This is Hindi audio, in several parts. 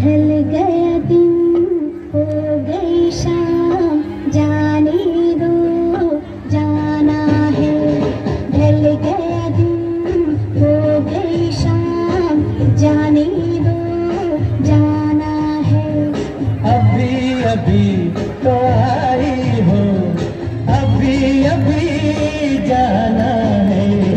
ढल गया दिन हो गई शाम, जाने दो जाना है। ढल गया दिन हो गई शाम, जाने दो जाना है। अभी अभी तो आई हो, अभी अभी जाना है।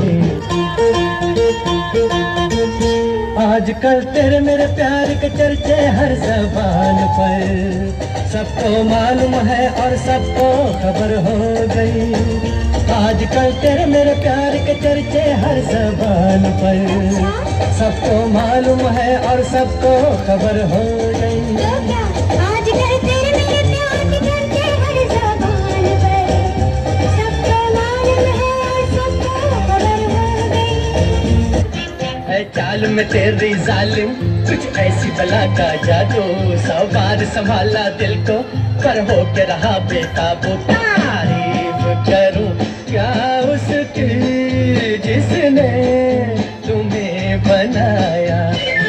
आजकल तेरे मेरे प्यार के चर्चे हर ज़बान पर, सबको मालूम है और सबको खबर हो गई। आजकल तेरे मेरे प्यार के चर्चे हर ज़बान पर, सबको मालूम है और सबको खबर हो गई। आजकल तेरे मेरे प्यार के चर्चे हर ज़बान पर, सबको मालूम है और सबको खबर हो गई। है चाल में तेरी जालिम कुछ ऐसी बला का जादू, 100 बार संभाला दिल को पर हो के रहा बेकाबू। तारीफ करूं क्या उसकी जिसने तुम्हें बनाया।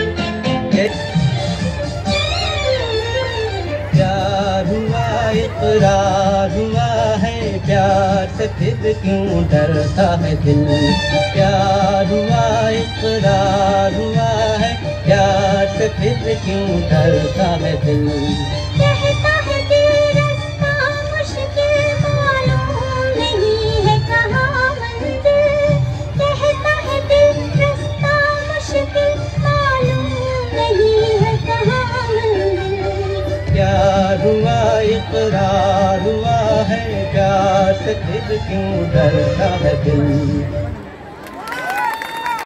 प्यार हुआ इकरार हुआ है, प्यार से फिर क्यों डरता है दिल। प्यार हुआ इकरार हुआ है, प्यार से फिर क्यों डरता है दिल। कहता है दिल रास्ता मुश्किल, मालूम नहीं है कहाँ मंजिल। कहता है दिल रास्ता मुश्किल, मालूम नहीं है कहाँ मंजिल। प्यार हुआ इकरार हुआ है, प्यार से फिर क्यों डरता है दिल।